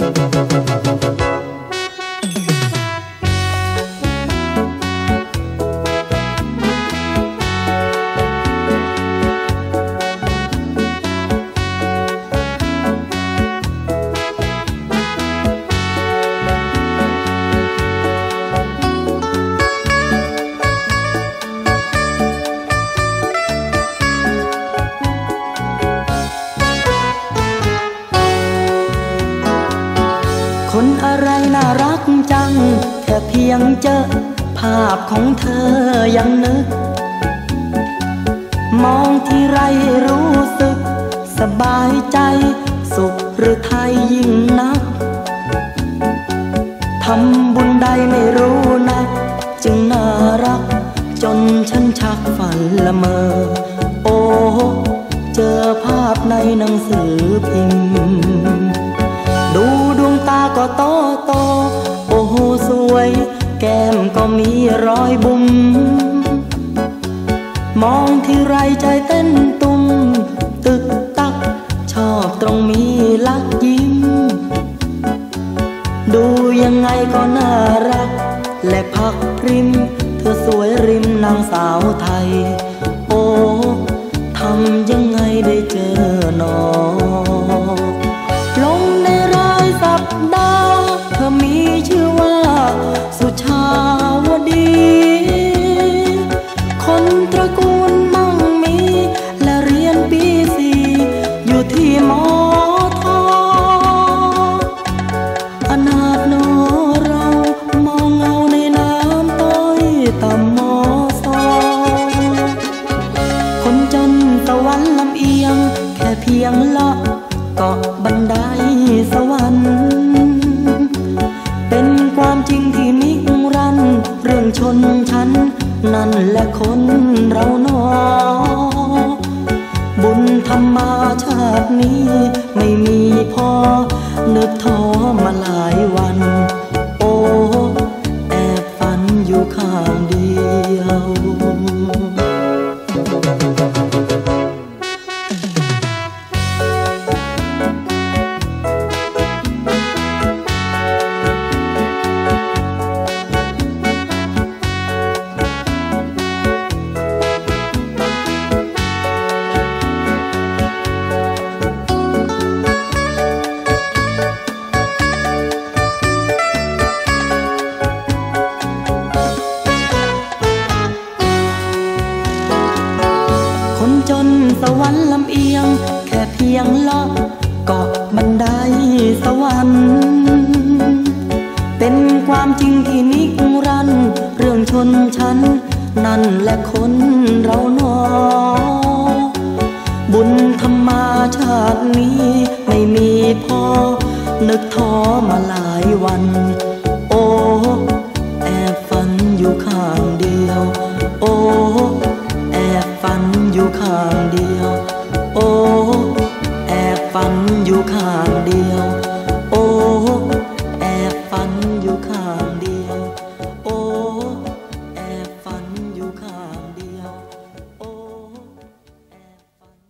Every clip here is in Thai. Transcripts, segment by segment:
คนอะไรน่ารักจังแค่เพียงเจอภาพของเธอยังนึกมองที่ไรรู้สึกสบายใจสุขหรือไทยยิ่งนักทำบุญใดไม่รู้นะจึงน่ารักจนฉันชักฝันละเมอโอ้เจอภาพในหนังสือพิมพ์ดูดวงตาก็โตโตโอ้โหสวยแก้มก็มีรอยบุ๋มมองที่ไรใจเต้นตุ้มตึกตักชอบตรงมีลักยิ้มดูยังไงก็น่ารักและพักริมเธอสวยริมนางสาวไทยโอ้ทำยังไงได้เจอหนอลงในรายสัปดาห์เธอมีชื่อว่าสุชาวดีคนตระกูลมั่งมีและเรียนปีสี่อยู่ที่มอทออนาถโนเรามองเงาในน้ำต้อยต่ำมอซอคนจนตะวันลำเอียงแค่เพียงละเกาะบันไดสวรรค์เป็นความจริงที่นิรันดร์เรื่องชนชั้นนั่นแหละคนเราหนอบุญธรรมาชาตินี้ไม่มีพอนึกท้อมาหลายวันโอ้แอบฝันอยู่ข้างเดียวจนสวรรค์ลำเอียงแค่เพียงละเกาะบันไดสวรรค์เป็นความจริงที่นิรันดร์เรื่องชนชั้นนั่นแหละคนเราหนอบุญธรรมาชาตินี้ไม่มีพอนึกท้อมาหลายวันโอ้แอบฝันอยู่ข้างเดียวโอ้แอบฝันอยู่ข้างเดียวโอ้แอบฝันอยู่ข้างเดียวโอ้แอบฝันอยู่ข้างเดียวโอ้แอบฝันอยู่ข้างเดียวโอ้แอบฝัน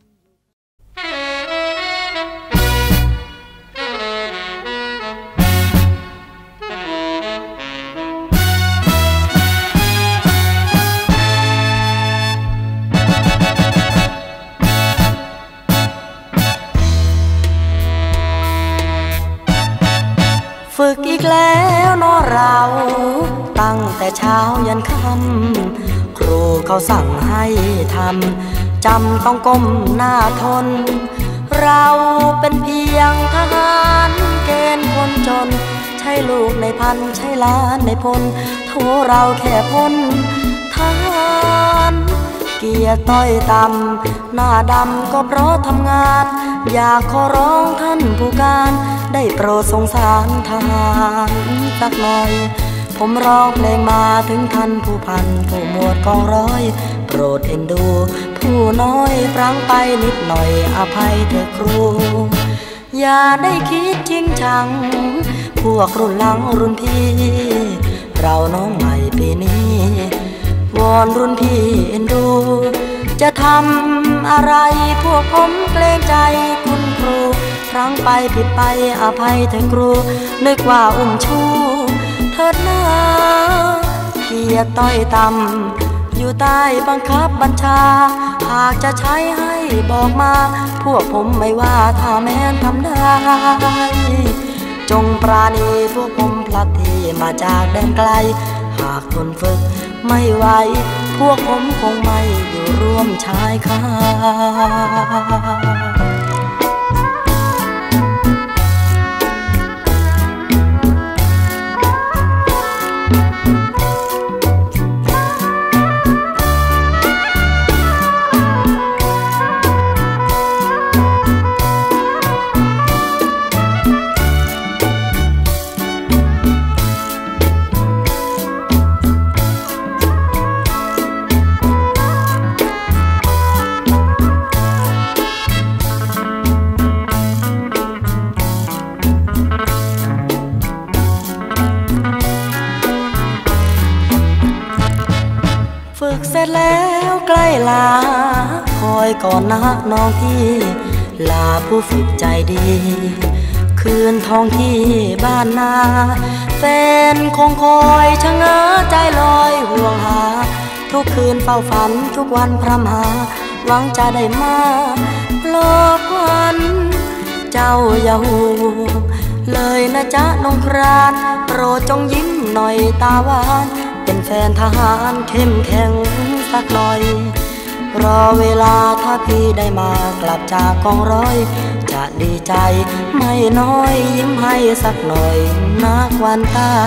ฝึกอีกแล้วเนาะเราตั้งแต่เช้ายันค่ำครูเขาสั่งให้ทำจำต้องก้มหน้าทนเราเป็นเพียงทหารเกณฑ์คนจนใช่ลูกในพันใช่ล้านในพลโทเราแค่พ้นทหารเกียรติต้อยต่ำหน้าดำก็เพราะทำงานอยากขอร้องท่านผู้การได้โปรดสงสารทหารสักหน่อยผมร้องเพลงมาถึงท่านผู้พันผู้หมวดกองร้อยโปรดเอ็นดูผู้น้อยพลั้งไปนิดหน่อยอภัยเถอะครูอย่าได้คิดจริงจังพวกรุ่นหลังรุ่นพี่เราน้องใหม่ปีนี้วอนรุ่นพี่เอ็นดูจะทำอะไรพวกผมเกรงใจคุณครูรั้งไปผิดไปอภัยเธอครูนึกว่าอุ้มชูเถิดหน้าเกียรติต้อยต่ำอยู่ใต้บังคับบัญชาหากจะใช้ให้บอกมาพวกผมไม่ว่าถ้าแม้นทำได้จงปราณีพวกผมพลัดที่มาจากแดนไกลหากทนฝึกไม่ไหวพวกผมคงไม่อยู่ร่วมชายคาฝึกเสร็จแล้วใกล้ลาคอยก่อนนะน้องพี่ลาผู้ฝึกใจดีคืนท้องที่บ้านนาแฟนคงคอยชะเง้อใจลอยห่วงหาทุกคืนเฝ้าฝันทุกวันพร่ำหาหวังจะได้มาหลอกวันเจ้าอย่าห่วงเลยนะจ๊ะน้องครานโปรดจงยิ้มหน่อยตาหวานเป็นแฟนทหารเข้มแข็งสักหน่อยรอเวลาถ้าพี่ได้มากลับจากกองร้อยจะดีใจไม่น้อยยิ้มให้สักหน่อยนักวันตา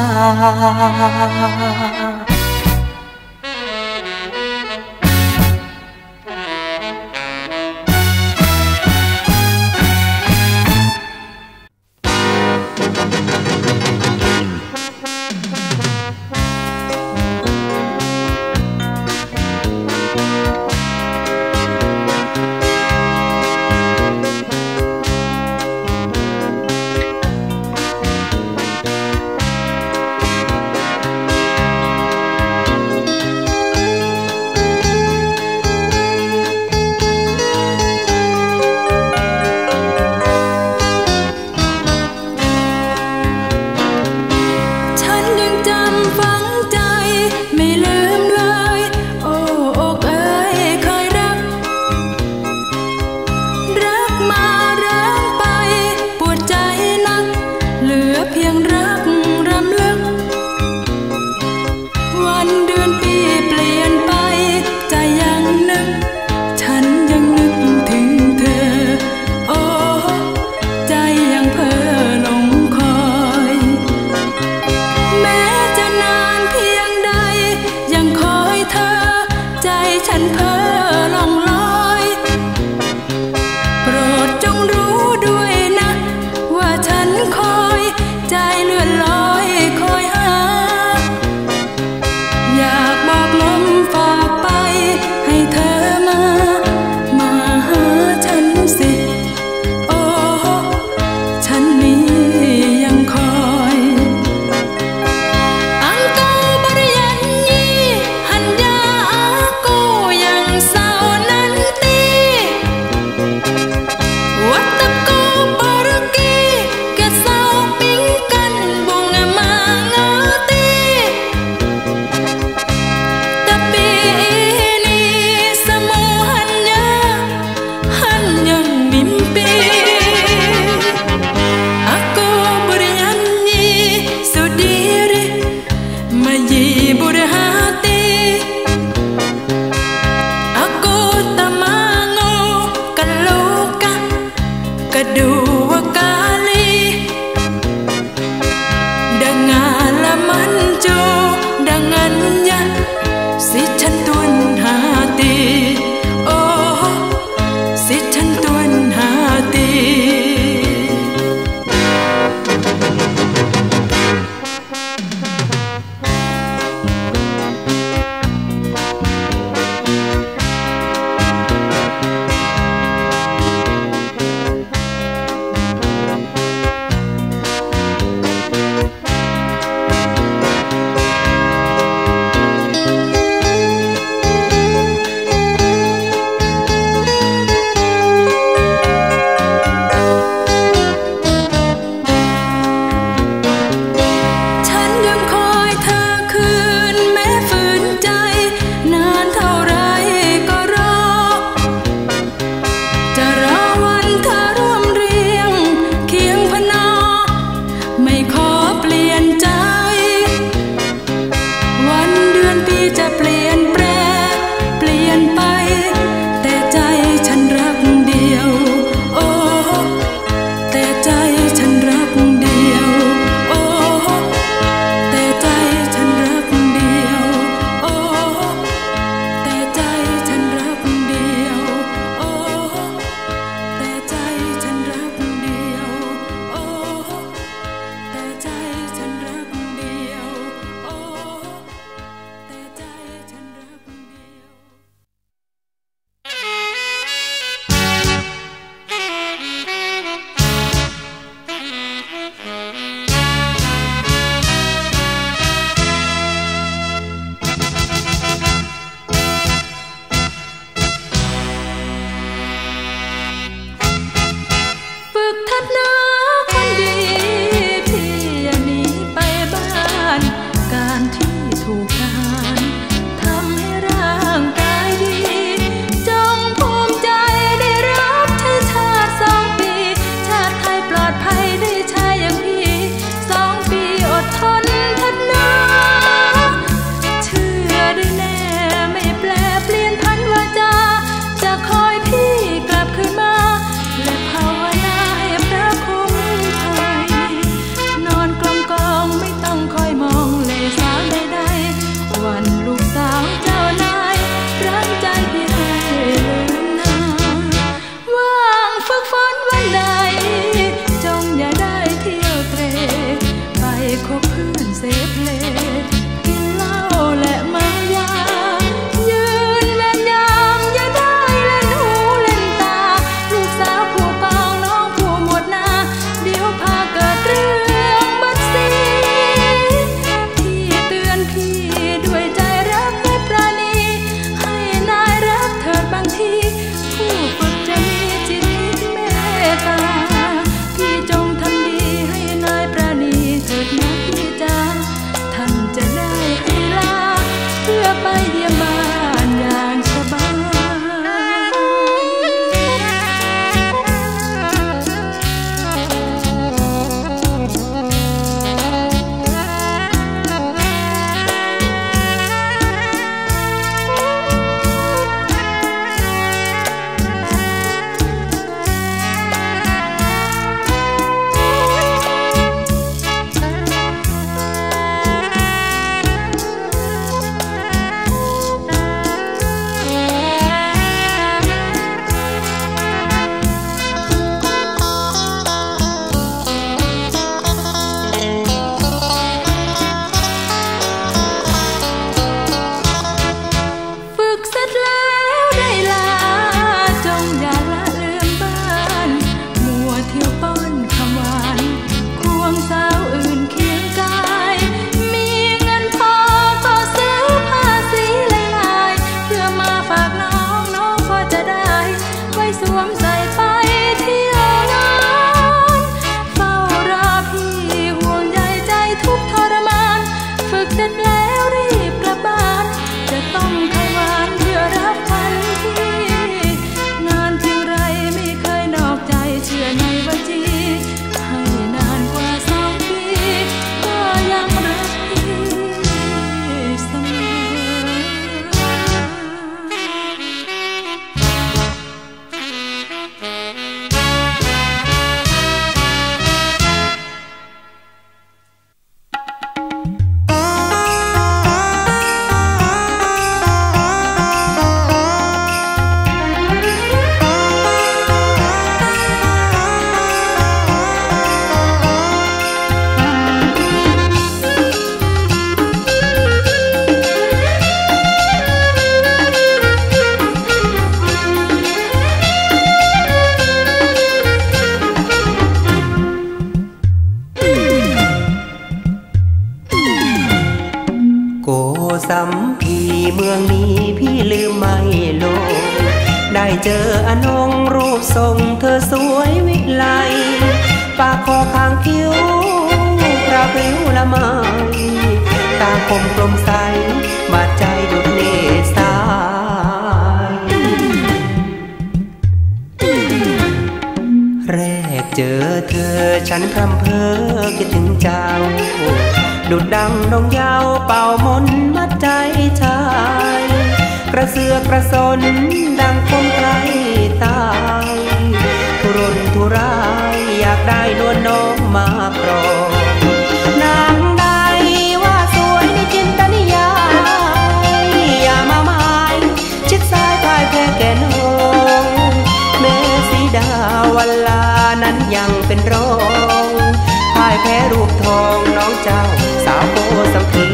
กเพื่อนเสพเลกินเหล้าและเมายายืนเล่นยามอย่าได้เล่นหูเล่นตาลูกสาวผู้กองน้องผู้หมวดนาเดี๋ยวพาเกิดเรื่องบัดซีพี่เตือนพี่ด้วยใจรักและปราณีให้นายรักเถิดบางทีผู้ฝึกจะมีจิตคิดเมตตาพี่จงทำดีให้นายปราณีเถิดนะพี่จ๋าท่านจะได้ให้ลาเพื่อไปเยี่ยมบ้านอย่างสบายสัมพีเมืองนี้พี่ลืมไม่ลงได้เจออนงรูปทรงเธอสวยวิไลปากคอข้างคิ้วพระพริ้วละไมตาคมกลมใสบาดใจดุจเนตรสายแรกเจอเธอฉันพรำเพ้อคิดถึงเจ้าดุดดังดงยาวเป่ามนมัดใจชายกระเสือกกระสนดังคมไกลตายทุรนทุรายอยากได้นวลน้องมาครองนางใดว่าสวยในจินตนิยายอย่ามาหมายชิดซ้ายพ่ายแพ้แก่น้องแม้สีดาวันลานั้นยังเป็นรองพ่ายแพ้รูปทองน้องเจ้าสาวโกสัมพี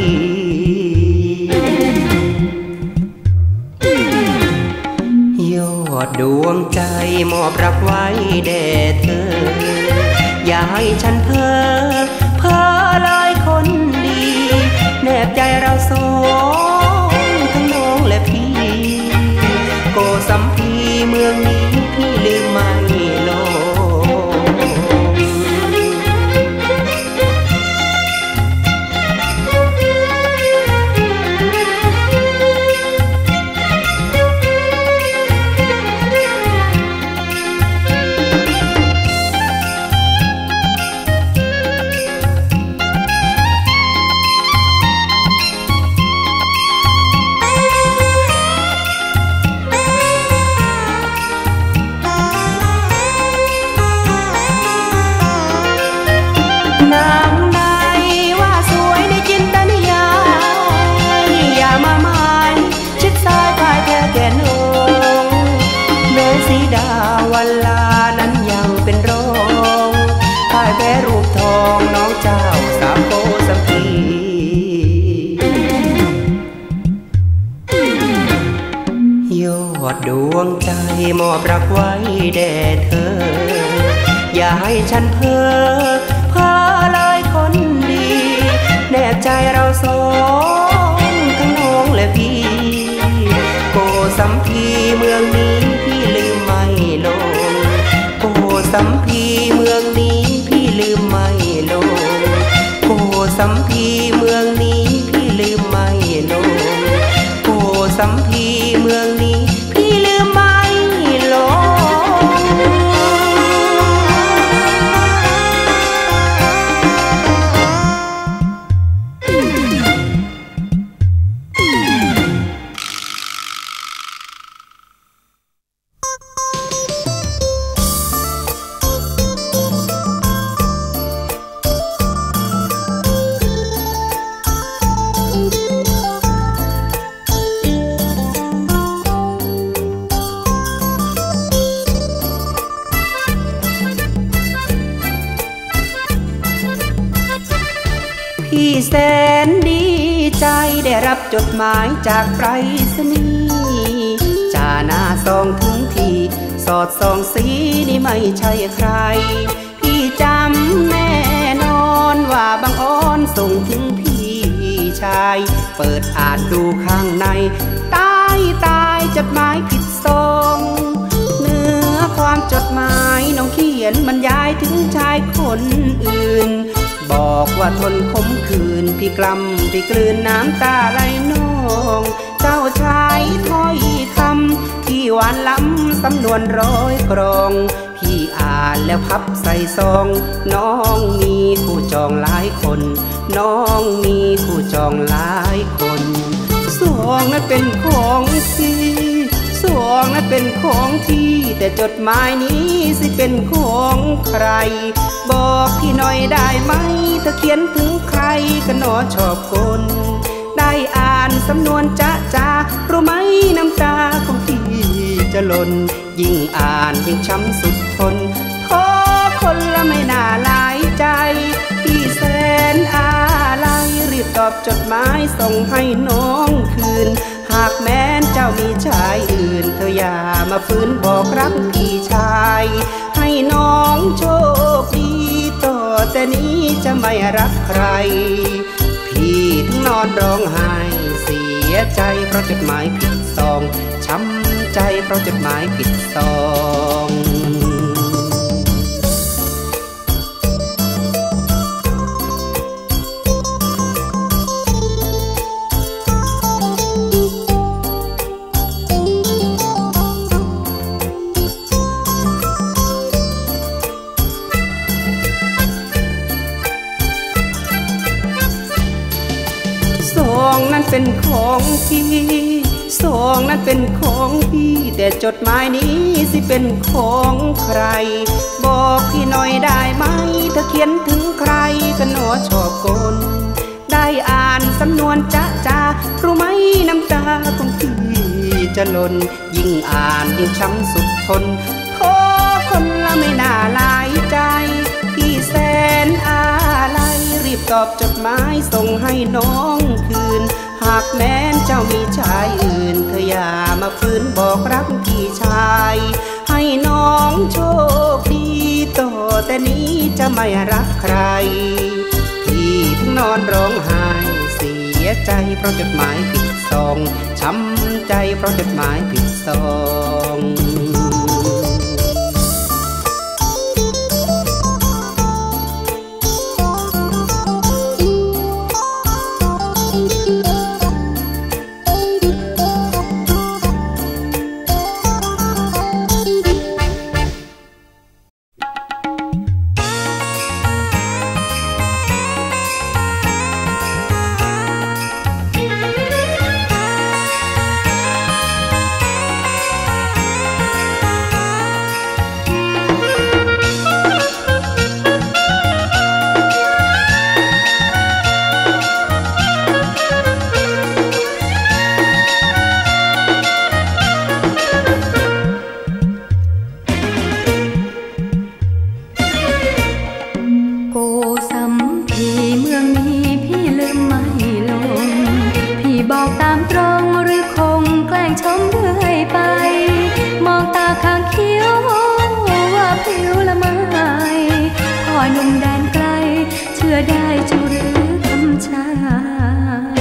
ยอดดวงใจมอบรักไว้แด่เธออย่าให้ฉันเพ้อลอยคนดีแนบใจเราสองทั้งน้องและพี่โกสัมพีเมืองนี้พี่ลืมไม่ลงวันลานั้นยังเป็นรองพ่ายแพ้รูปทองน้องเจ้าสามโกสัมดวงใจมอบรักไว้แด่เธออย่าให้ฉันเพ้อเลยคนดีแน่ใจเราสองทั้งน้องและพี่โกสัมพีเมืองนี้พี่ลืมไม่ลงโกสัมพีเมืองนี้พี่ลืมไม่ลงโกสัมพีเมืองนี้พี่ลืมไม่ลงโกสัมพีเมืองนี้พี่ลืมไม่ลงพี่แสนดีใจได้รับจดหมายจากไปรษณีย์จ่าหน้าซองถึงทีสอดส่องสีนี่ไม่ใช่ใครพี่จำแน่นอนว่าบังอ้อนส่งถึงพี่ชายเปิดอ่านดูข้างในตายจดหมายผิดซองเนื้อความจดหมายน้องเขียนบรรยายถึงชายคนอื่นบอกว่าทนขมขื่นพี่กล้ำพี่กลืนน้ำตาไหลนองเจ้าชายถ้อยคำที่หวานล้ำสำนวนร้อยกรองพี่อ่านแล้วพับใส่ซองน้องมีคู่จองหลายคนน้องมีคู่จองหลายคนซองนั้นเป็นของพี่ซองนั้นเป็นของพี่แต่จดหมายนี้สิเป็นของใครบอกพี่หน่อยได้ไหมถ้าเขียนถึงใครก็หนอชอบคนได้อ่านสำนวนจ้ารู้ไหมน้ำตาของพี่จะหล่นยิ่งอ่านยิ่งช้ำสุดทนขอคนละไม่น่าหลายใจพี่แสนอะไรรีบตอบจดหมายส่งให้น้องคืนหากแม้นเจ้ามีชายอื่นเธออย่ามาฝืนบอกรักพี่ชายให้น้องโชคดีต่อแต่นี้จะไม่รักใครพี่ถึงนอนร้องไห้เสียใจเพราะจดหมายผิดซองช้ำใจเพราะจดหมายผิดซองซองนั้นเป็นของพี่ซองนั้นเป็นของพี่แต่จดหมายนี้สิเป็นของใครบอกพี่หน่อยได้ไหมถ้าเขียนถึงใครก็หนอชอบคนได้อ่านสำนวนจ้ารู้ไหมน้ำตาของพี่จะหล่นยิ่งอ่านยิ่งช้ำสุดทนขอคนละไม่น่าหลายใจพี่แสนอะไรรีบตอบจดหมายส่งให้น้องคืนหากแม้นเจ้ามีชายอื่นเธออย่ามาฝืนบอกรักพี่ชายให้น้องโชคดีต่อแต่นี้จะไม่รักใครพี่ถึงนอนร้องไห้เสียใจเพราะจดหมายผิดซองช้ำใจเพราะจดหมายผิดซองแดนไกลเชื่อได้จูหรือคำชาย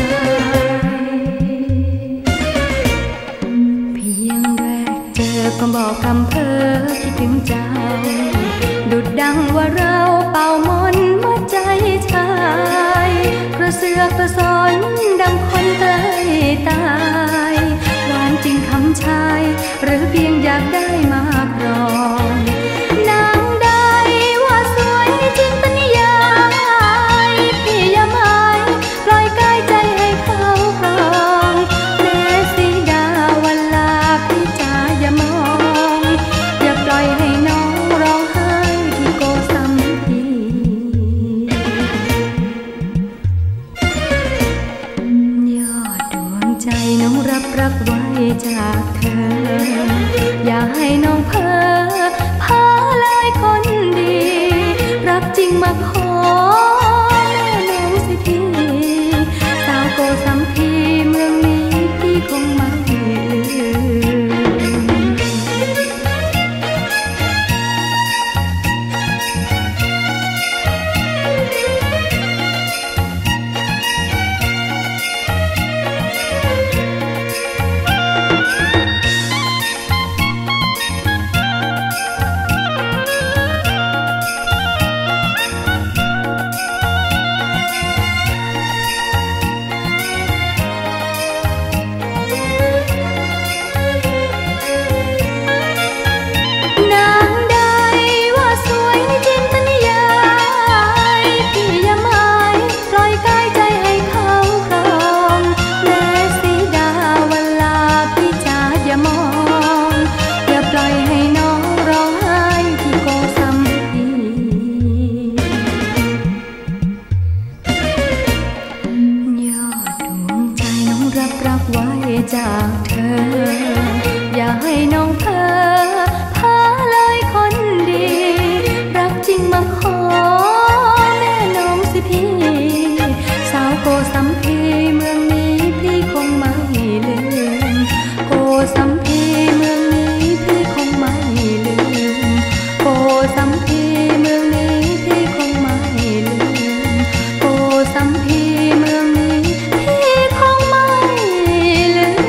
เพียงแรกเจอก็บอกคำเพ้อคิดถึงเจ้าดุดดังว่าเราเป่ามนต์มัดใจชายกระเสือกกระสนดังคนเตยตายหวานจริงคำชายหรือเพียงอยากได้มากรองนางใดว่าสวยจริงเป็นนิยายพี่อย่าหมายปล่อยกายใจให้เขาครองแม้สีดาวันลาพี่จ๋าอย่ามองอย่าปล่อยให้น้องร้องไห้ที่โกสัมพียอดดวงใจน้องรับรักไว้จากเธออย่าให้น้องเพ้อพาเลยคนดีรักจริงมาขอแม่น้องสิพี่สาวโกสัมพีเมืองนี้พี่คงไม่ลืจากเธออย่าให้น้องเพ้อพาเลยคนดีรักจริงมาขอแม่น้องสิพี่สาวโกสัมพีเมืองนี้พี่คงไม่ลืมโกสัมพีเมืองนี้พี่คงไม่ลืมโกสัมพีเมืองนี้พี่คงไม่ลืมโกสัมพีเมืองนี้พี่คงไม่ลืม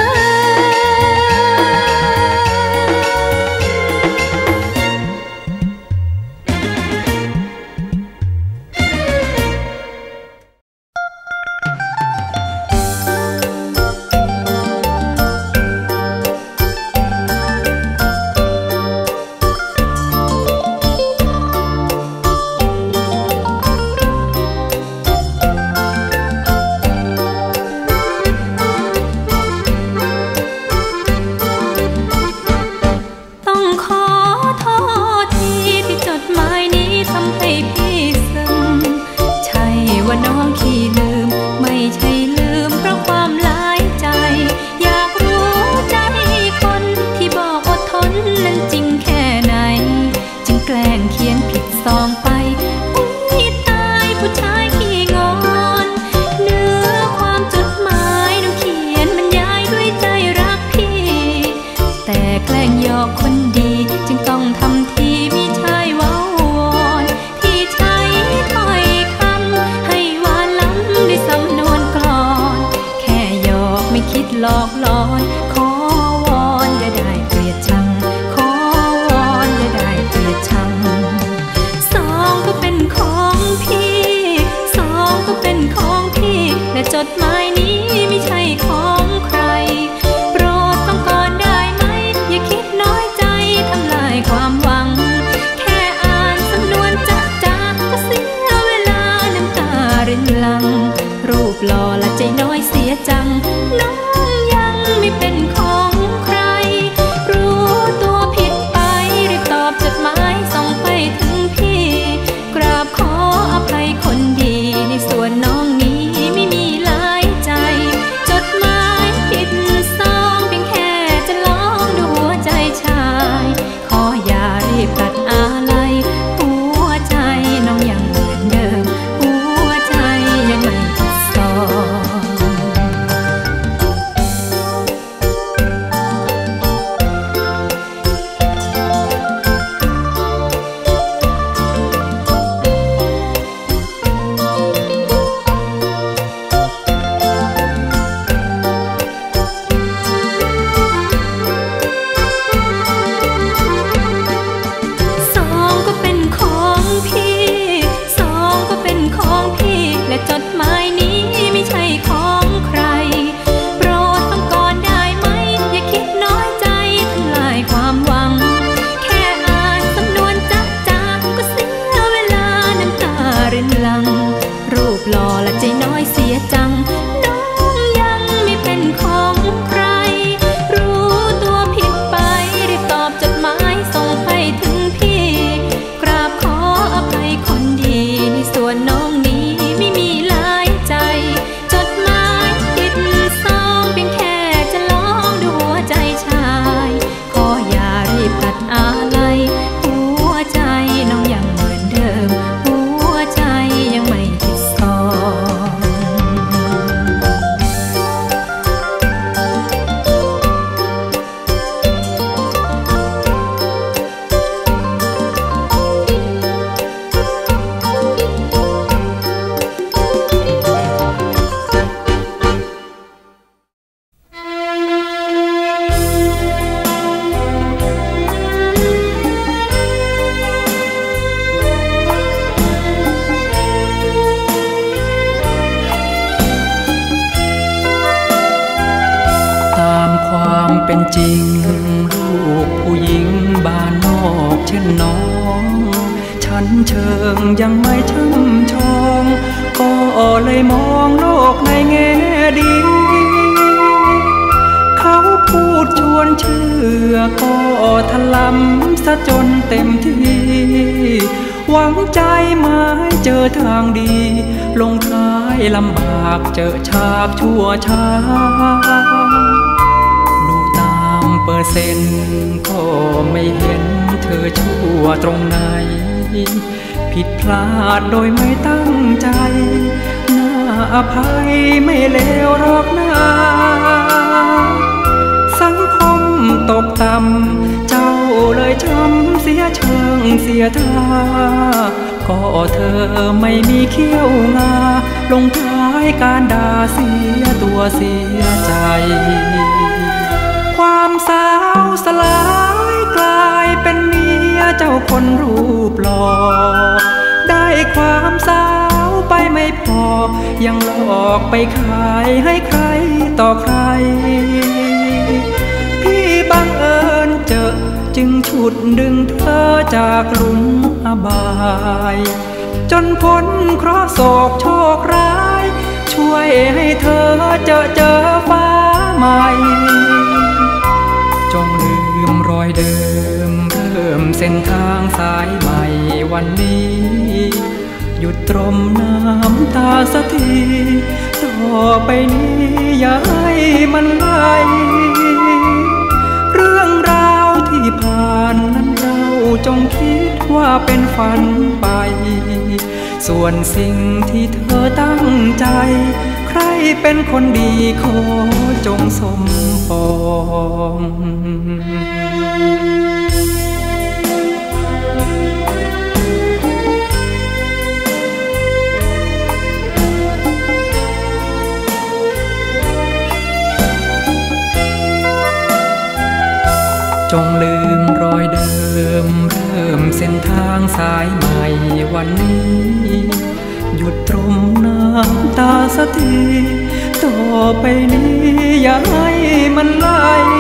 หลอกหลอนขอวอนอย่าได้เกลียดชังขอวอนอย่าได้เกลียดชังสองก็เป็นของพี่สองก็เป็นของพี่และจดหมายนี้ไม่ใช่ของใครโปรดฟังก่อนได้ไหมอย่าคิดน้อยใจทำลายความหวังแค่อ่านสำนวนจ๊ะจ๊ะก็เสียเวลาน้ำตารินหลังรูปหล่อและใจน้อยเสียจังน้องไม่เป็นของใครรู้ตัวผิดไปรีบตอบจดหมายส่งไปถึงพี่กราบขออภัยคนดีในส่วนน้องนี้ไม่มีหลายใจจดหมายผิดซองเพียงแค่จะลองดูหัวใจชายขออย่ารีบตัดอะไรหัวใจน้องยังเหมือนเดิมหัวใจยังไม่ผิดซองหล่อและใจน้อยเสียจังน้องยังไม่เป็นของใครรู้ตัวผิดไปรีบตอบจดหมายส่งไปถึงพี่กราบขออภัยคนดีส่วนน้องนี้ไม่มีหลายใจจดหมายติดซองเพียงแค่จะลองดูหัวใจชายขออย่ารีบตัดอะไรหัวใจน้องยังเหมือนเดิมหัวใจยังไม่ติดซองเป็นจริงลูกผู้หญิงบ้านนอกเช่นน้องฉันเชิงยังไม่ช่ำชองก็เลยมองโลกในแง่ดีเขาพูดชวนเชื่อก็ถลำซะจนเต็มที่หวังใจมาให้เจอทางดีลงท้ายลำบากเจอฉากชั่วช้าเปอร์เซ็นต์ก็ไม่เห็นเธอชั่วตรงไหนผิดพลาดโดยไม่ตั้งใจน่าอภัยไม่เลวหรอกนะสังคมตกต่ำเจ้าเลยช้ำเสียเชิงเสียท่าก็เธอไม่มีเขี้ยวงาลงท้ายการด่าเสียตัวเสียใจความสาวสลายกลายเป็นเมียเจ้าคนรูปหล่อได้ความสาวไปไม่พอยังหลอกไปขายให้ใครต่อใครพี่บังเอิญเจอจึงฉุดดึงเธอจากหลุมอบายจนพ้นเคราะห์โศกโชคร้ายช่วยให้เธอเจอฟ้าใหม่จงลืมรอยเดิมเริ่มเส้นทางสายใหม่วันนี้หยุดตรมน้ำตาสักทีต่อไปนี้อย่าให้มันไหลเรื่องราวที่ผ่านนั้นเจ้าจงคิดว่าเป็นฝันไปส่วนสิ่งที่เธอตั้งใจใครเป็นคนดีขอจงสมปองจงลืมรอยเดิมเริ่มเส้นทางสายใหม่วันนี้หยุดตรมน้ำตาสักทีต่อไปนี้อย่าให้มันไหล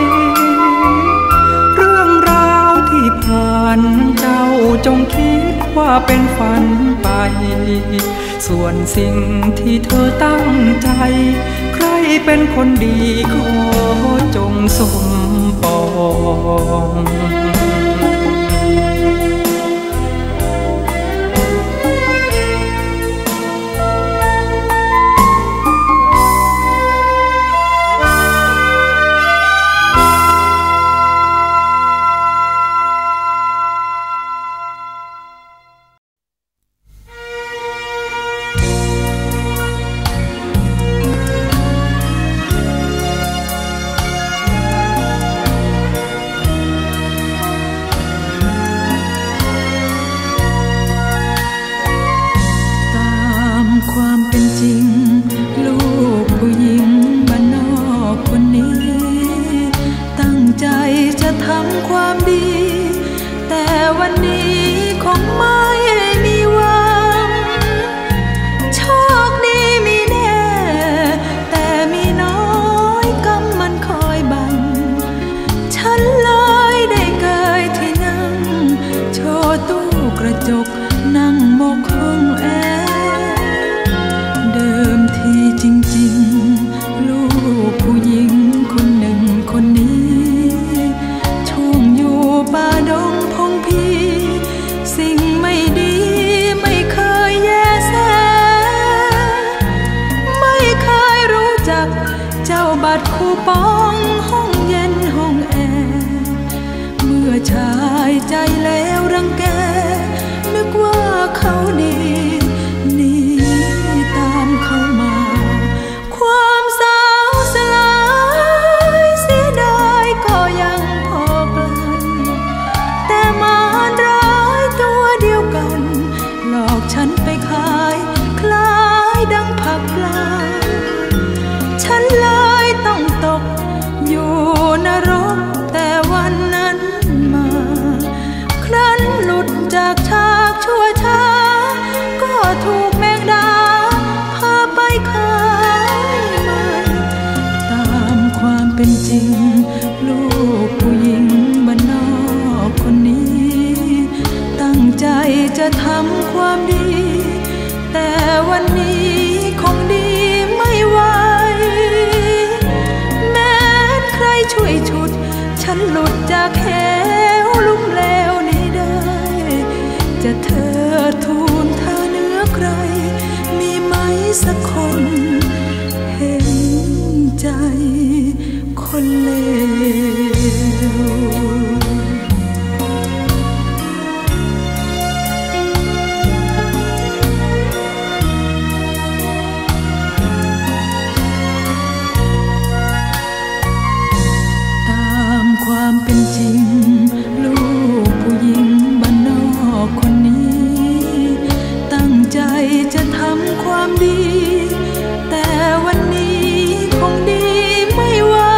เรื่องราวที่ผ่านเจ้าจงคิดว่าเป็นฝันไปส่วนสิ่งที่เธอตั้งใจใครเป็นคนดีขอจงสมปองจะทำความดีแต่วันนี้คงดีไม่ไหวแม้ใครช่วยฉุดฉันหลุดจากเหวลุ่มเลวนี้ได้จะเธอทูลท่าเนื้อใครมีไหมสักคนเห็นใจคนเลวความเป็นจริงลูกผู้หญิงบ้านนอกคนนี้ตั้งใจจะทำความดีแต่วันนี้คงดีไม่ไหว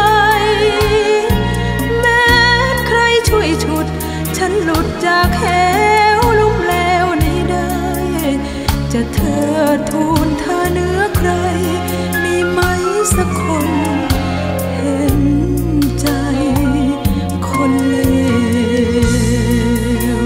แม้ใครช่วยฉุดฉันหลุดจากเหวลุ่มเลวนี้ได้จะเธอทูลท่าเนื้อใครมีไหมสักคนเห็นใจคนเลว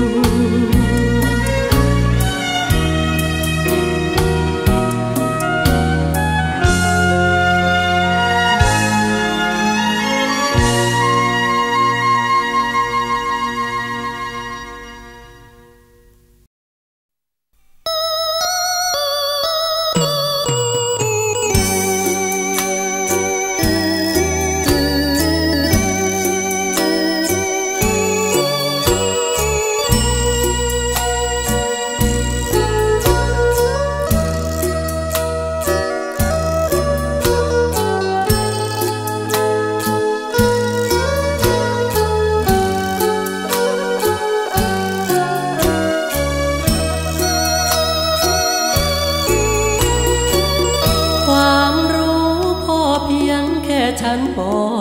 ชั้นป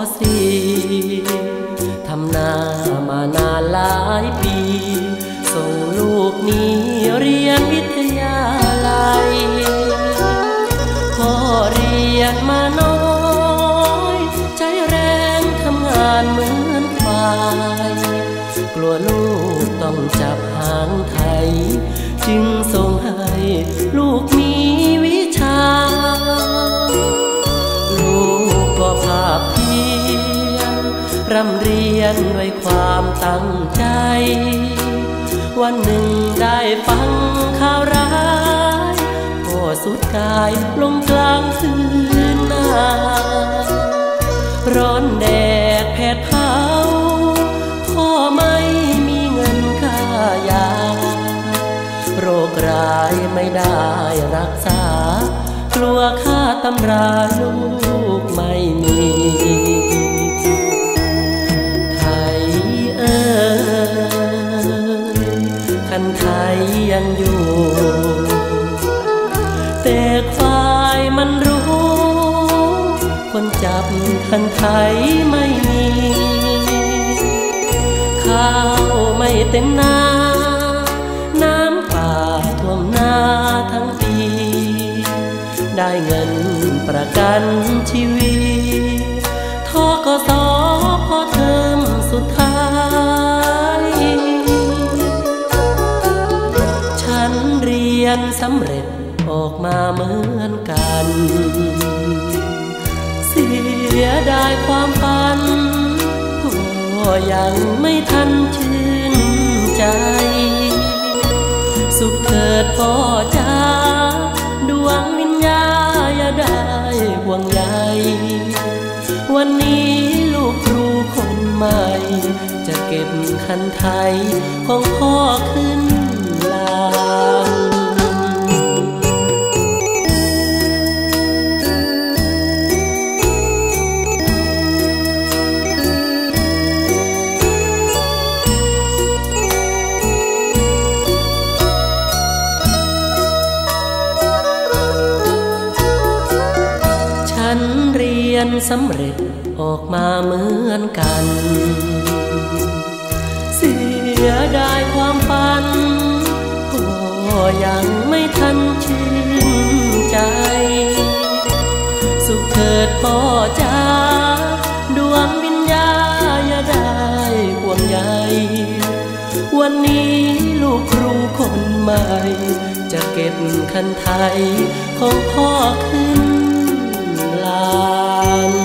.4 ทำนามานานหลายปีส่งลูกนี้เรียนวิทยาลัยพ่อเรียนมาน้อยใจแรงทำงานเหมือนควายกลัวลูกต้องจับหางไถจึงส่งให้ลูกมีวิชาก็ภาคเพียรร่ำเรียนด้วยความตั้งใจวันหนึ่งได้ฟังข่าวร้ายพ่อสุดกายลงกลางคืนนาร้อนแดดแผดเผาพ่อไม่มีเงินค่ายาโรคร้ายไม่ได้รักษากลัวค่าตำราลูกไม่มีไทยคันไทยยังอยู่แต่ควายมันรู้คนจับคันไทยไม่มีข้าวไม่เต็มนาน้ำป่าท่วมนาทั้งปีได้เงินประกันชีวิตทกส.พอเทอมสุดท้ายฉันเรียนสำเร็จออกมาเหมือนกันเสียดายความฝันพ่อยังไม่ทันชื่นใจสุขเถิดพ่อจ้าดวงวิญญาณอย่าได้ห่วงใยวันนี้ลูกครูคนใหม่จะเก็บคันไทยของพ่อขึ้นลานสำเร็จออกมาเหมือนกันเสียดายความฝันพ่อยังไม่ทันชื่นใจสุขเถิดพ่อจ้าดวงวิญญาณอย่าได้ห่วงใยวันนี้ลูกครูคนใหม่จะเก็บคันไทยของพ่อขึ้นลาน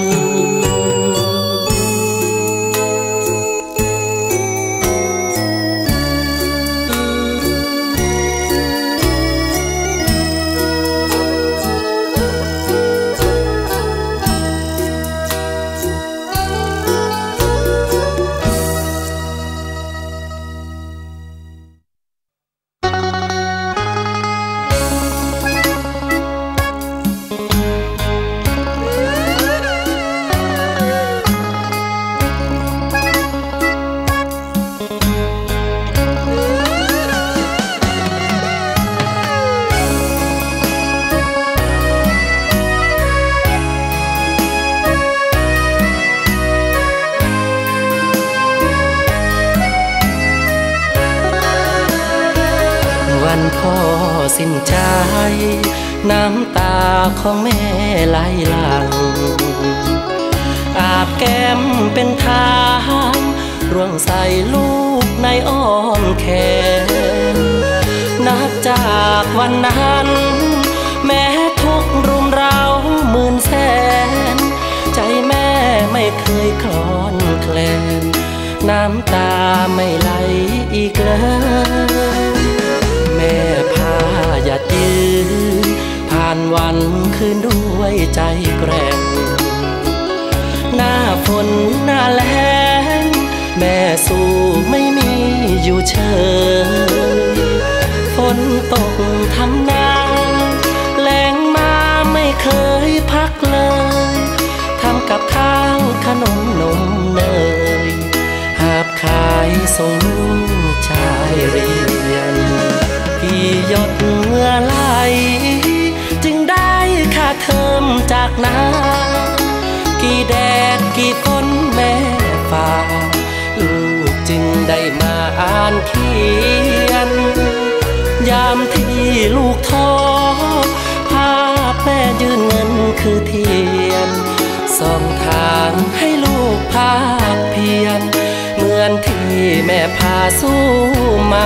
พ่อสิ้นใจน้ำตาของแม่ไหลหลั่งอาบแก้มเป็นทางร่วงใส่ลูกในอ้อมแขนนับจากวันนั้นแม้ทุกข์รุมเร้าหมื่นแสนใจแม่ไม่เคยคลอนแคลนน้ำตาไม่ไหลอีกเลยแม่พาหยัดยืนผ่านวันคืนด้วยใจแกร่งหน้าฝนหน้าแล้งแม่สู้ไม่มีอยู่เฉยฝนตกทำนาแรงมาไม่เคยพักเลยทำกับข้าวขนมนมเนยหาบขายส่งลูกชายเรียนกี่หยดเหงื่อไหลจึงได้ค่าเทอมจากนากี่แดดกี่ฝนแม่ฝ่าลูกจึงได้มาอ่านเขียนยามที่ลูกท้อภาพแม่ยืนเงินคือเทียนส่องทางให้ลูกภาคเพียรเหมือนที่แม่พาสู้มา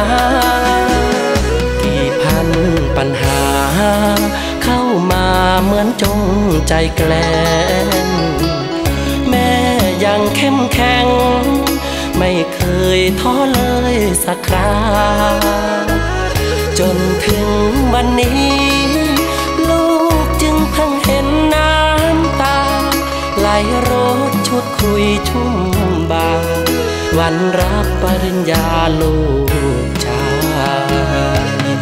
ปัญหาเข้ามาเหมือนจงใจแกล้งแม่ยังเข้มแข็งไม่เคยท้อเลยสักคราจนถึงวันนี้ลูกจึงเพิ่งเห็นน้ำตาไหลรถชุดคุยชุ่มบ่าวันรับปริญญาลูกชาย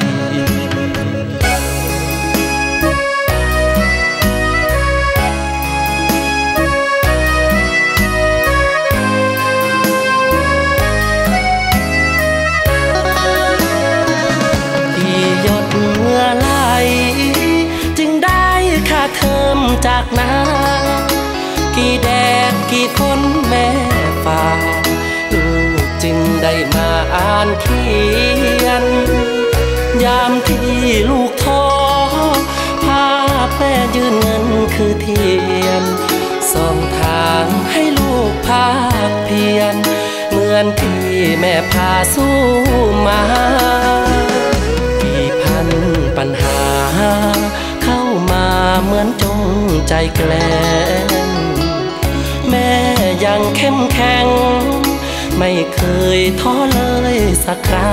เทอมจากนากี่แดดกี่ฝนแม่ฝ่าลูกจึงได้มาอ่านเขียนยามที่ลูกท้อภาพแม่ยืนเงินคือเทียนส่องทางให้ลูกภาคเพียรเหมือนที่แม่พาสู้มากี่พันปัญหาเข้ามาเหมือนจงใจแกล้งแม่ยังเข้มแข็งไม่เคยท้อเลยสักครา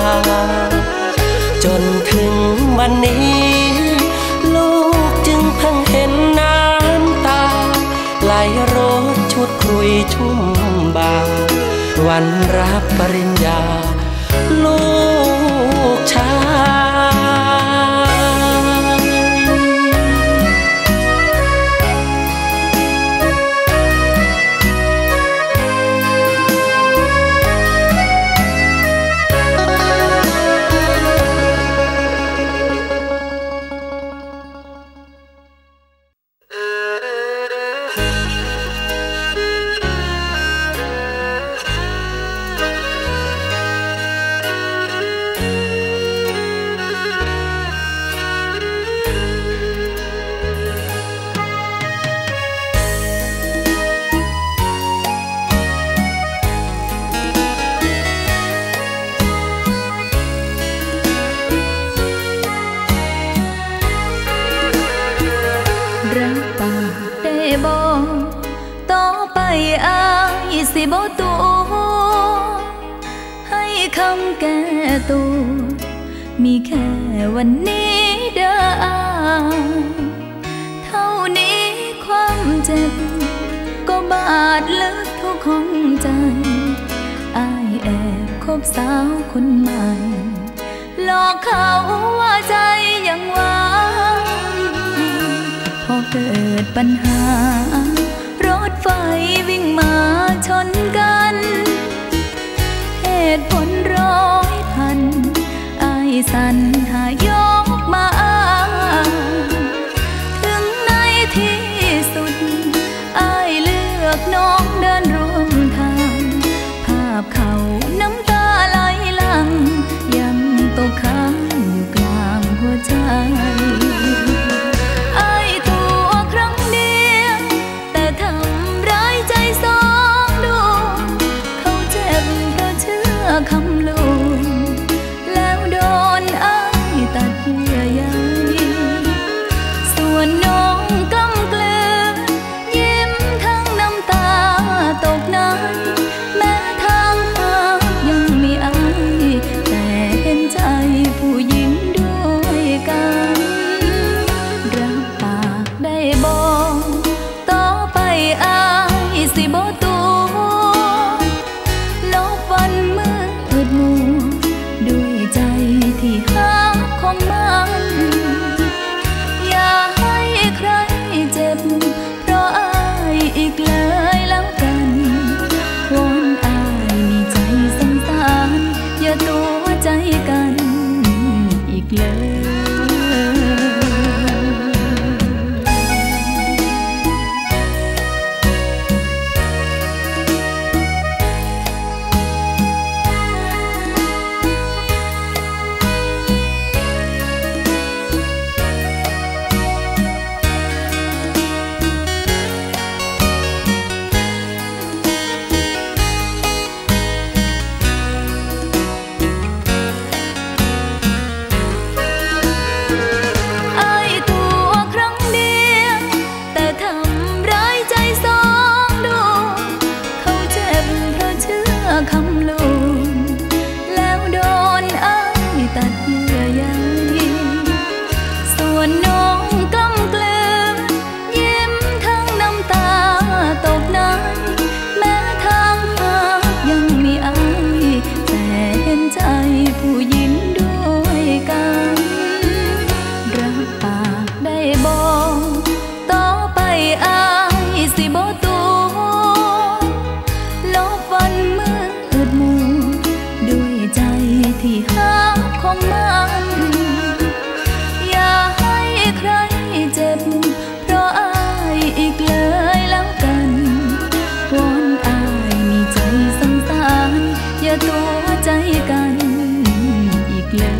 จนถึงวันนี้ลูกจึงเพิ่งเห็นน้ำตาไหลรถชุดคุยชุ่มบ่าวันรับปริญญาลูกชายบ่ตัวให้คำแก้ตัวมีแค่วันนี้เด้อเท่านี้ความเจ็บก็บาดลึกทุกห้องใจอ้ายแอบคบสาวคนใหม่หลอกเขาว่าใจยังหวังพอเกิดปัญหารถไฟวิ่งมาชนกันเหตุผลร้อยพันอ้ายสั่นหายกมาอ้างถึงในที่สุดอ้ายเลือกน้องเดินร่วมทางภาพเขาน้ำตาไหลหลั่งยังตกค้างอยู่กลางหัวใจอ้ายตัวครั้งเดียวแต่ทำร้ายใจสองดวงเขาเจ็บเพราะเชื่อคำลวงแล้วโดนอ้ายตัดเยื่อใยส่วนน้องกำเกลือยิ้มทั้งน้ำตาตกในแม้ทางหายังมีอ้ายแต่เห็นใจผู้หญิงด้วยกันรับปากได้บอกต่อไปอ้ายสิบ่ตัวลบวันมืดมัวด้วยใจที่หาของมันอย่าให้ใครเจ็บเพราะอ้ายอีกเลยแล้วกันวอนอ้ายมีใจสงสารอย่าตัวใจกันอีกเลยคำลวงแล้วโดนอ้ายตัดเยื่อใยส่วนน้องกำเกลือยิ้มทั้งน้ำตาตกในแม้ทางหายังมีอ้ายแต่เห็นใจผู้หญิงด้วยกันรับปากได้บอกต่อไปอ้ายสิบ่ตัวลบวันมืดมัวด้วยใจที่หาของมันอย่าให้ใครเจ็บเพราะอ้ายอีกเลยแล้วกันวอนอ้ายมีใจสงสารอย่าตัวใจกันอีกเลย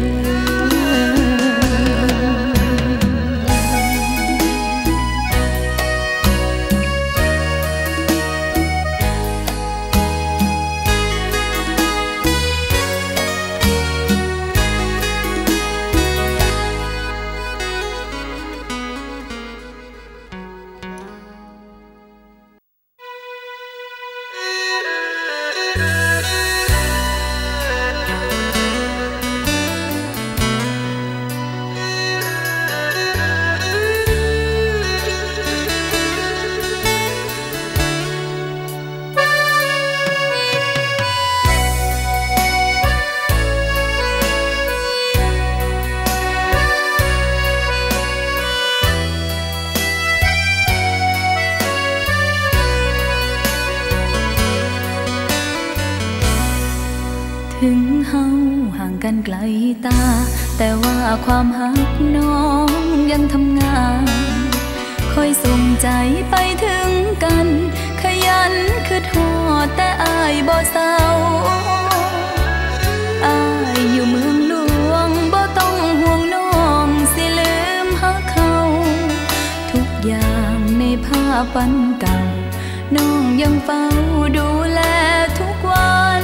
ถึงเฮาห่างกันไกลตาแต่ว่าความหักน้องยังทำงานคอยส่งใจไปถึงกันขยันคือทอดแต่อ้ายบ่เศร้าอ้ายอยู่เมืองหลวงบ่ต้องห่วงน้องสิลืมหักเขาทุกอย่างในภาพวันเก่าน้องยังเฝ้าดูแลทุกวัน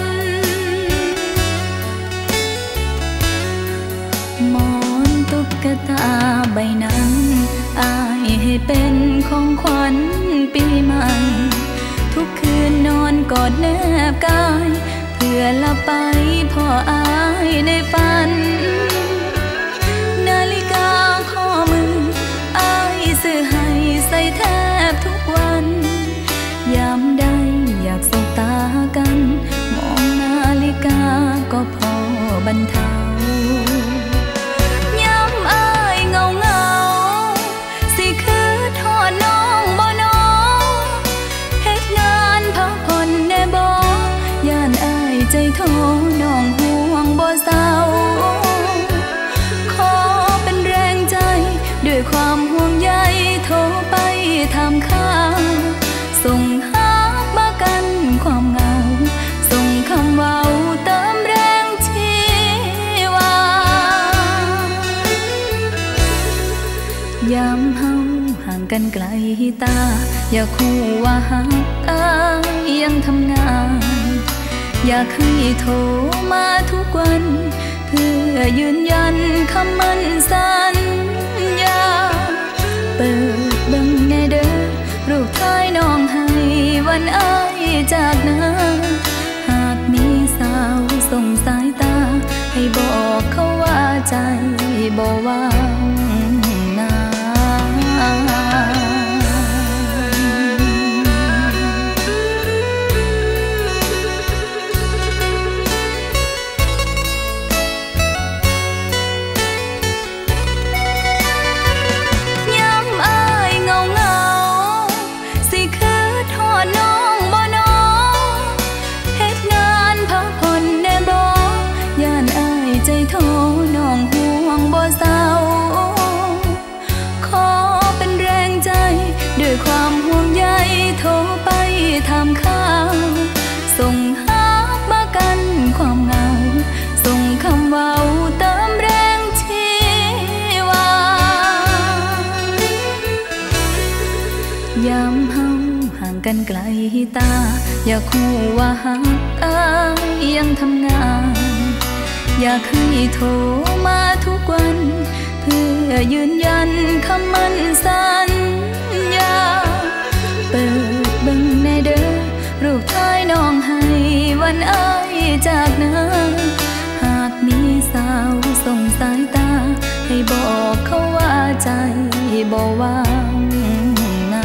หมอนตุ๊กตาใบนั้นอ้ายให้เป็นของขวัญปีใหม่ทุกคืนนอนกอดแนบกายเพื่อละไปพ่ออายในฝันนาฬิกาข้อมืออายซื้อให้ใส่แทบทุกวันยามใดอยากสบตากันมองนาฬิกาก็พอบรรเทายามอายเงาเงาสิคือทอดน้องบ่น้อเฮ็ดงานพักผ่อนแน่บ่ย่านอายใจโทน้องห่วงบ่เศร้าขอเป็นแรงใจด้วยความห่วงใยโทรไปถามข่าวส่งหามากันความเหงาส่งคำเว้าเติมแรงชีวายามเฮาห่างกันไกลตาอย่าคู่ว่าหักอายยังทำงานอยากให้โทรมาทุกวันเพื่อยืนยันคำมั่นสัญญาเปิดเบิ่งแน่เด้อรูปถ่ายน้องให้วันอายจากนาหากมีสาวส่งสายตาให้บอกเขาว่าใจบ่ว่างนาโทน้องห่วงบ่เศร้าขอเป็นแรงใจด้วยความห่วงใยโทรไปถามข่าวส่งหามากันความเหงาส่งคำเว้าเติมแรงชีวายามเฮาห่างกันไกลตาอย่าคู่ว่าหักอายยังทำงานอยากให้โทรมาทุกวันเพื่อยืนยันคำมั่นสัญญาเปิดเบิ่งแน่เด้อรูปถ่ายน้องให้วันอายจากนาหากมีสาวส่งสายตาให้บอกเขาว่าใจบ่ว่างนา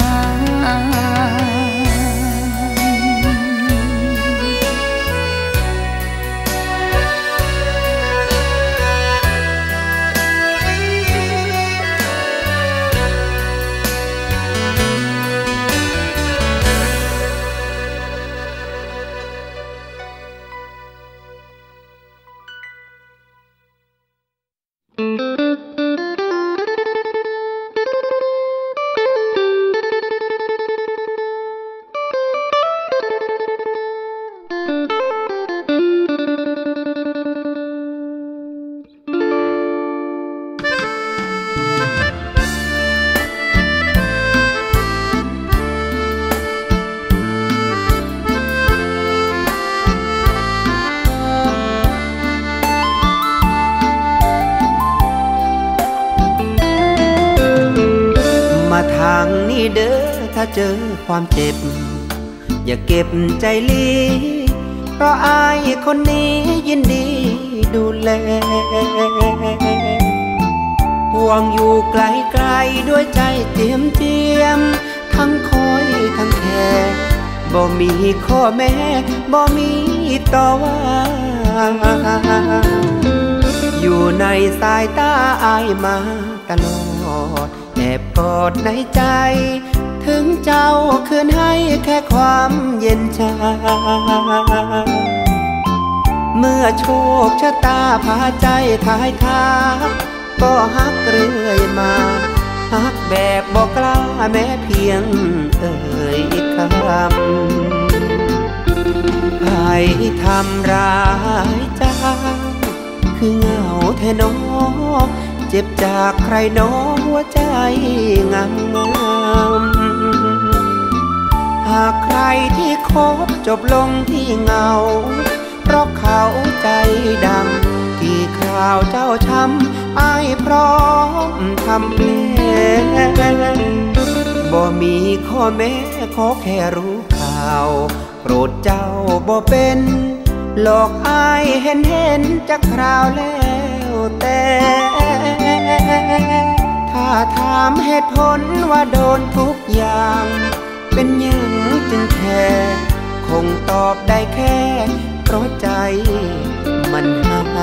เด้อถ้าเจอความเจ็บอย่าเก็บใจลีเพราะอายคนนี้ยินดีดูแลห่วงอยู่ไกลๆด้วยใจเจียมทั้งคอยทั้งแค่บ่มีข้อแม้บ่มีต่อว่าอยู่ในสายตาอายมาตลอดแอบกอดในใจถึงเจ้าคืนให้แค่ความเย็นชาเมื่อโชคชะตาพาใจทายทาก็ฮักเรื่อยมาฮักแบบบอกกล้าแม้เพียงเอ่ยคำใครทำร้ายเจ้าคือเหงาแท้น้องเจ็บจากใครน้องหัวใจงามหากใครที่คบจบลงที่เหงาเพราะเขาใจดำที่คราวเจ้าช้ำอ้ายพร้อมทำแผลบ่มีข้อแม้ขอแค่รู้ข่าวโปรดเจ้าบ่เป็นหลอกอายเห็นจักคราวแล้วแต่ถ้าถามเหตุผลว่าโดนทุกอย่างเป็นหยังจึงแค่คงตอบได้แค่เพราะใจมันหัก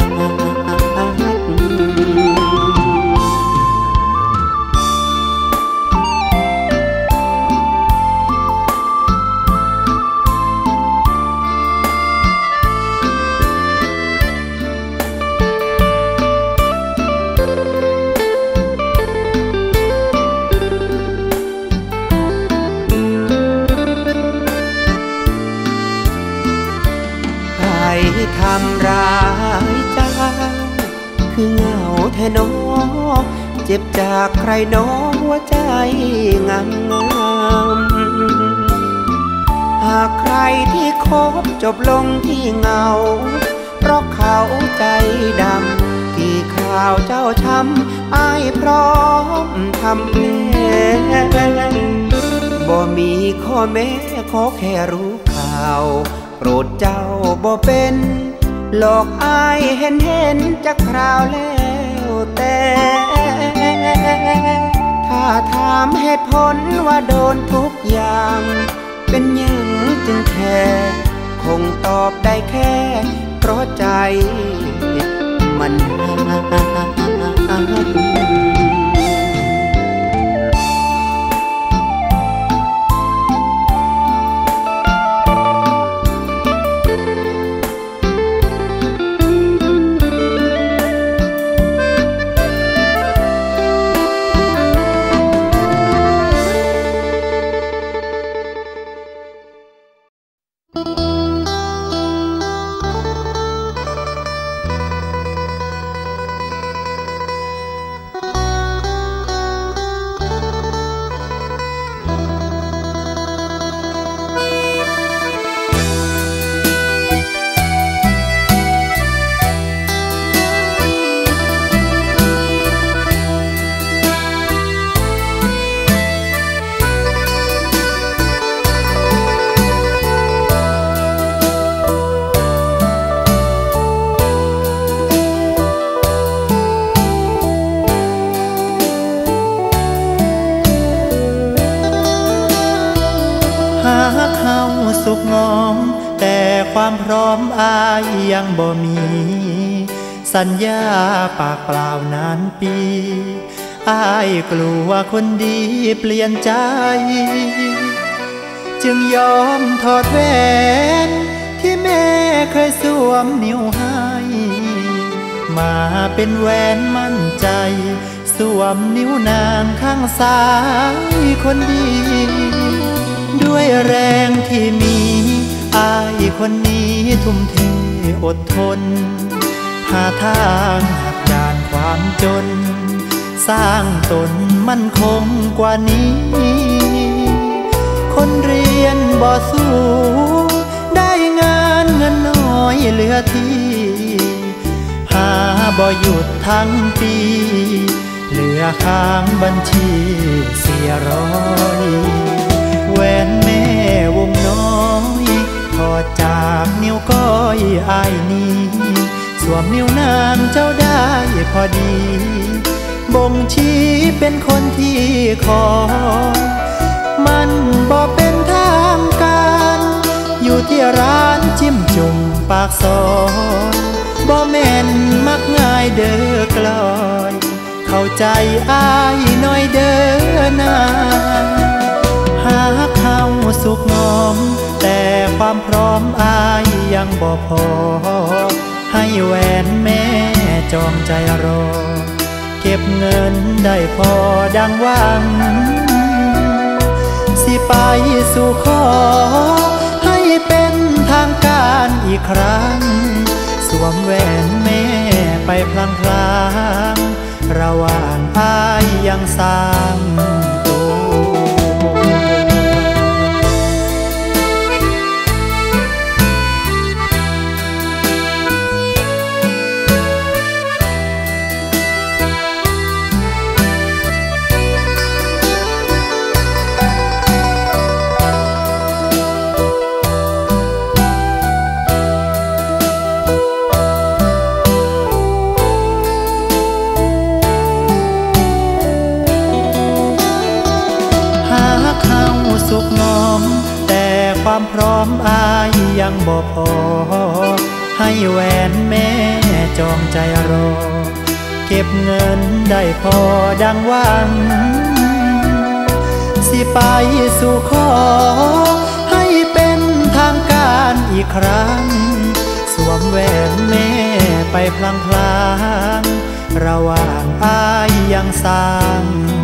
ทำร้ายเจ้าคือเหงาแท้น้อเจ็บจากใครน้อหัวใจงามหากใครที่คบจบลงที่เหงาเพราะเขาใจดำที่คราวเจ้าช้ำอ้ายพร้อมทำแผลบ่มีข้อแม้ขอแค่รู้ข่าวโปรดเจ้าบ่เป็นหลอกอายเห็นจักคราวแล้วแต่ถ้าถามเหตุผลว่าโดนทุกอย่างเป็นหยังจึงแค่คงตอบได้แค่เพราะใจมันหักสุขงอมแต่ความพร้อมอายยังบ่มีสัญญาปากเปล่านานปีอายกลัวคนดีเปลี่ยนใจจึงยอมถอดแหวนที่แม่เคยสวมนิ้วให้มาเป็นแหวนมั่นใจสวมนิ้วนางข้างซ้ายคนดีด้วยแรงที่มีอายคนนี้ทุ่มเทอดทนหาทางหักด่านความจนสร้างตนมั่นคงกว่านี้คนเรียนบ่สู้ได้งานเงินน้อยเหลือที่หาบ่หยุดทั้งปีเหลือค้างบัญชี400แหวนแม่วงน้อยถอดจากนิ้วก้อยอายนี้สวมนิ้วนางเจ้าได้พอดีบ่งชี้เป็นคนที่ขอมันบ่เป็นทางการอยู่ที่ร้านจิ้มจุ่มปากซอยบ่แม่นมักง่ายเด้อกลอยเข้าใจอายหน่อยเด้อนาหากเขาสุขงอมแต่ความพร้อมอายยังบ่พอให้แหวนแม่จองใจรอเก็บเงินได้พอดังหวังสิไปสู่ขอให้เป็นทางการอีกครั้งสวมแหวนแม่ไปพลางๆระหว่างอายยังสร้างตัวสุขน้อมแต่ความพร้อมอายยังบ่พอให้แหวนแม่จองใจรอเก็บเงินได้พอดังหวังสิไปสู่ขอให้เป็นทางการอีกครั้งสวมแหวนแม่ไปพลางๆระหว่างอายยังสร้าง